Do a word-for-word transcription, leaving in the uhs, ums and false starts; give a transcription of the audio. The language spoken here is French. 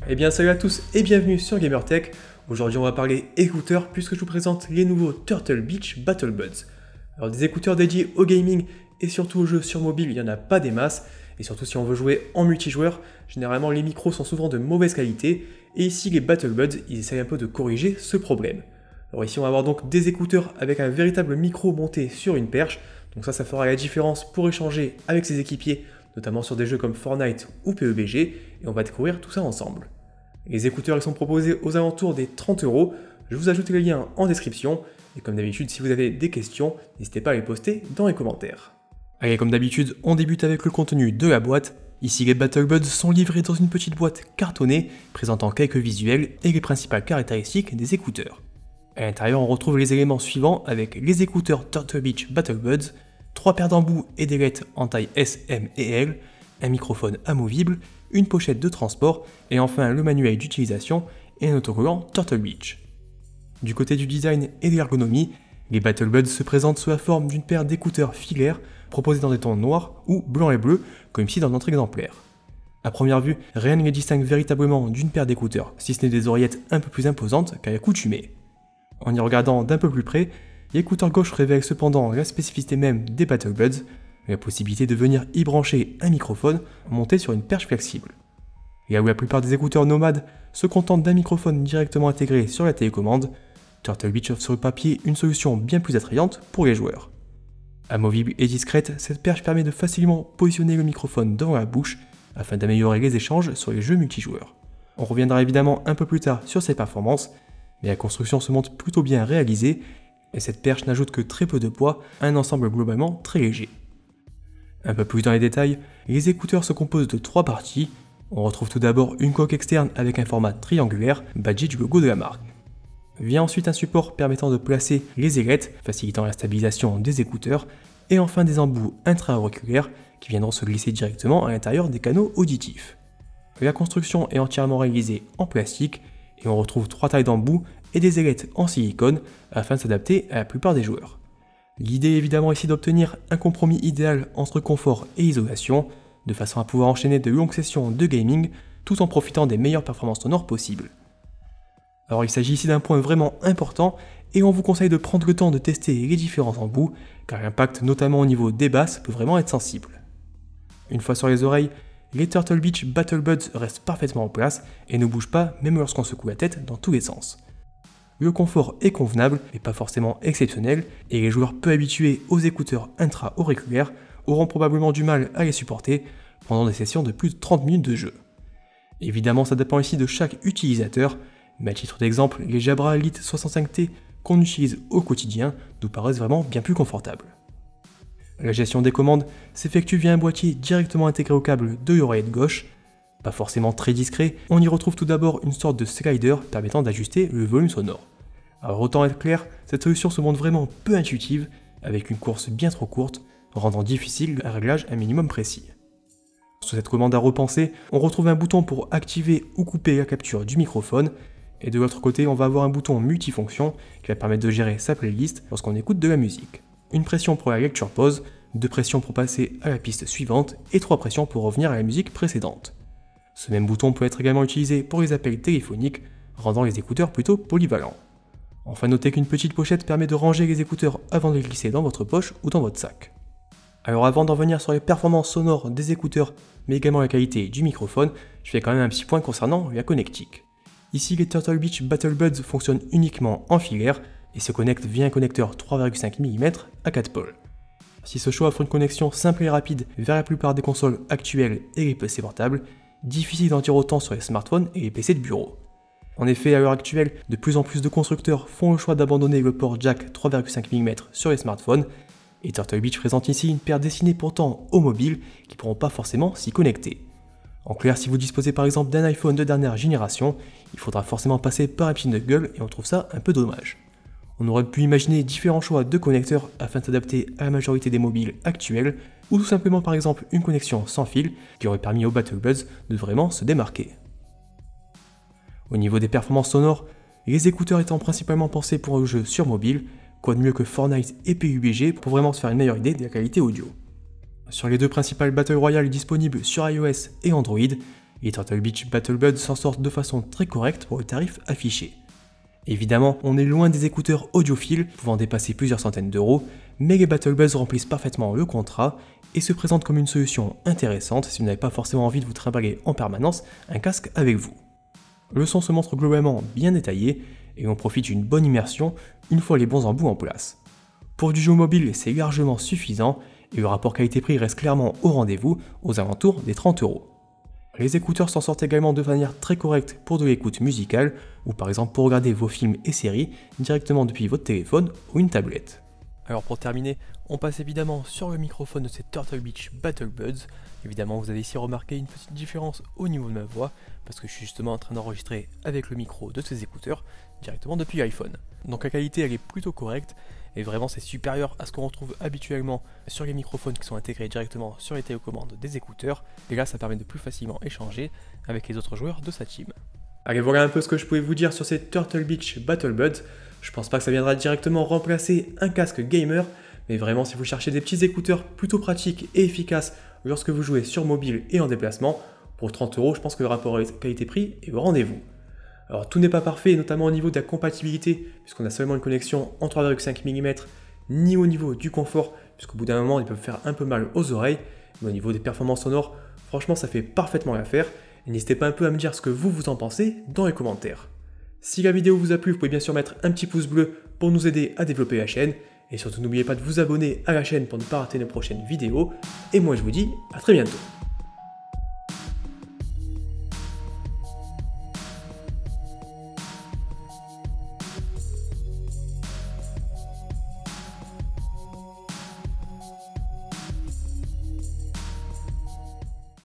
Eh bien salut à tous et bienvenue sur GamerTech. Aujourd'hui on va parler écouteurs puisque je vous présente les nouveaux Turtle Beach Battle Buds. Alors des écouteurs dédiés au gaming et surtout aux jeux sur mobile, il n'y en a pas des masses. Et surtout si on veut jouer en multijoueur, généralement les micros sont souvent de mauvaise qualité. Et ici les Battle Buds, ils essayent un peu de corriger ce problème. Alors ici on va avoir donc des écouteurs avec un véritable micro monté sur une perche. Donc ça, ça fera la différence pour échanger avec ses équipiers, notamment sur des jeux comme Fortnite ou P U B G. Et on va découvrir tout ça ensemble. Les écouteurs ils sont proposés aux alentours des trente euros. Je vous ajoute les liens en description. Et comme d'habitude, si vous avez des questions, n'hésitez pas à les poster dans les commentaires. Allez, comme d'habitude, on débute avec le contenu de la boîte. Ici, les Battle Buds sont livrés dans une petite boîte cartonnée, présentant quelques visuels et les principales caractéristiques des écouteurs. À l'intérieur, on retrouve les éléments suivants avec les écouteurs Turtle Beach Battle Buds, trois paires d'embouts et d'ailettes en taille S, M et L, un microphone amovible, une pochette de transport et enfin le manuel d'utilisation et un autocollant Turtle Beach. Du côté du design et de l'ergonomie, les Battle Buds se présentent sous la forme d'une paire d'écouteurs filaires proposés dans des tons noirs ou blanc et bleu comme ici dans notre exemplaire. A première vue, rien ne les distingue véritablement d'une paire d'écouteurs, si ce n'est des oreillettes un peu plus imposantes qu'à l'accoutumée. En y regardant d'un peu plus près, l'écouteur gauche révèle cependant la spécificité même des Battle Buds, la possibilité de venir y brancher un microphone monté sur une perche flexible. Là où la plupart des écouteurs nomades se contentent d'un microphone directement intégré sur la télécommande, Turtle Beach offre sur le papier une solution bien plus attrayante pour les joueurs. Amovible et discrète, cette perche permet de facilement positionner le microphone devant la bouche afin d'améliorer les échanges sur les jeux multijoueurs. On reviendra évidemment un peu plus tard sur ses performances, mais la construction se montre plutôt bien réalisée et cette perche n'ajoute que très peu de poids à un ensemble globalement très léger. Un peu plus dans les détails, les écouteurs se composent de trois parties. On retrouve tout d'abord une coque externe avec un format triangulaire badgé du logo de la marque. Vient ensuite un support permettant de placer les ailettes, facilitant la stabilisation des écouteurs, et enfin des embouts intra-auriculaires qui viendront se glisser directement à l'intérieur des canaux auditifs. La construction est entièrement réalisée en plastique et on retrouve trois tailles d'embouts et des ailettes en silicone afin de s'adapter à la plupart des joueurs. L'idée est évidemment ici d'obtenir un compromis idéal entre confort et isolation, de façon à pouvoir enchaîner de longues sessions de gaming tout en profitant des meilleures performances sonores possibles. Alors il s'agit ici d'un point vraiment important et on vous conseille de prendre le temps de tester les différents embouts car l'impact notamment au niveau des basses peut vraiment être sensible. Une fois sur les oreilles, les Turtle Beach Battle Buds restent parfaitement en place et ne bougent pas même lorsqu'on secoue la tête dans tous les sens. Le confort est convenable mais pas forcément exceptionnel et les joueurs peu habitués aux écouteurs intra-auriculaires auront probablement du mal à les supporter pendant des sessions de plus de trente minutes de jeu. Évidemment ça dépend ici de chaque utilisateur, mais à titre d'exemple, les Jabra Elite soixante-cinq T qu'on utilise au quotidien nous paraissent vraiment bien plus confortables. La gestion des commandes s'effectue via un boîtier directement intégré au câble de l'oreillette gauche. Pas forcément très discret, on y retrouve tout d'abord une sorte de slider permettant d'ajuster le volume sonore. Alors autant être clair, cette solution se montre vraiment peu intuitive, avec une course bien trop courte, rendant difficile un réglage un minimum précis. Sur cette commande à repenser, on retrouve un bouton pour activer ou couper la capture du microphone, et de l'autre côté on va avoir un bouton multifonction qui va permettre de gérer sa playlist lorsqu'on écoute de la musique. Une pression pour la lecture pause, deux pressions pour passer à la piste suivante et trois pressions pour revenir à la musique précédente. Ce même bouton peut être également utilisé pour les appels téléphoniques, rendant les écouteurs plutôt polyvalents. Enfin notez qu'une petite pochette permet de ranger les écouteurs avant de les glisser dans votre poche ou dans votre sac. Alors avant d'en venir sur les performances sonores des écouteurs, mais également la qualité du microphone, je fais quand même un petit point concernant la connectique. Ici les Turtle Beach Battle Buds fonctionnent uniquement en filaire et se connectent via un connecteur trois virgule cinq millimètres à quatre pôles. Si ce choix offre une connexion simple et rapide vers la plupart des consoles actuelles et les P C portables, difficile d'en dire autant sur les smartphones et les P C de bureau. En effet, à l'heure actuelle, de plus en plus de constructeurs font le choix d'abandonner le port jack trois virgule cinq millimètres sur les smartphones, et Turtle Beach présente ici une paire destinée pourtant aux mobiles qui ne pourront pas forcément s'y connecter. En clair, si vous disposez par exemple d'un iPhone de dernière génération, il faudra forcément passer par un petit de gueule et on trouve ça un peu dommage. On aurait pu imaginer différents choix de connecteurs afin de s'adapter à la majorité des mobiles actuels, ou tout simplement par exemple une connexion sans fil qui aurait permis aux Battle Buds de vraiment se démarquer. Au niveau des performances sonores, les écouteurs étant principalement pensés pour le jeu sur mobile, quoi de mieux que Fortnite et P U B G pour vraiment se faire une meilleure idée de la qualité audio. Sur les deux principales Battle Royale disponibles sur iOS et Android, Les Turtle Beach Battle Buds s'en sortent de façon très correcte pour le tarif affiché. Évidemment, on est loin des écouteurs audiophiles pouvant dépasser plusieurs centaines d'euros, mais les Battle Buds remplissent parfaitement le contrat et se présentent comme une solution intéressante si vous n'avez pas forcément envie de vous trimballer en permanence un casque avec vous. Le son se montre globalement bien détaillé et on profite d'une bonne immersion une fois les bons embouts en place. Pour du jeu mobile, c'est largement suffisant et le rapport qualité-prix reste clairement au rendez-vous aux alentours des trente euros. Les écouteurs s'en sortent également de manière très correcte pour de l'écoute musicale ou par exemple pour regarder vos films et séries directement depuis votre téléphone ou une tablette. Alors pour terminer, on passe évidemment sur le microphone de ces Turtle Beach Battle Buds. Évidemment, vous avez ici remarqué une petite différence au niveau de ma voix parce que je suis justement en train d'enregistrer avec le micro de ces écouteurs directement depuis l'iPhone. Donc la qualité elle est plutôt correcte et vraiment c'est supérieur à ce qu'on retrouve habituellement sur les microphones qui sont intégrés directement sur les télécommandes des écouteurs et là ça permet de plus facilement échanger avec les autres joueurs de sa team. Allez, voilà un peu ce que je pouvais vous dire sur ces Turtle Beach Battle Buds. Je pense pas que ça viendra directement remplacer un casque gamer, mais vraiment si vous cherchez des petits écouteurs plutôt pratiques et efficaces lorsque vous jouez sur mobile et en déplacement, pour trente euros je pense que le rapport qualité-prix est au rendez-vous. Alors tout n'est pas parfait, notamment au niveau de la compatibilité, puisqu'on a seulement une connexion en trois virgule cinq millimètres, ni au niveau du confort, puisqu'au bout d'un moment ils peuvent faire un peu mal aux oreilles, mais au niveau des performances sonores, franchement ça fait parfaitement l'affaire, et n'hésitez pas un peu à me dire ce que vous vous en pensez dans les commentaires. Si la vidéo vous a plu, vous pouvez bien sûr mettre un petit pouce bleu pour nous aider à développer la chaîne, et surtout n'oubliez pas de vous abonner à la chaîne pour ne pas rater nos prochaines vidéos, et moi je vous dis à très bientôt.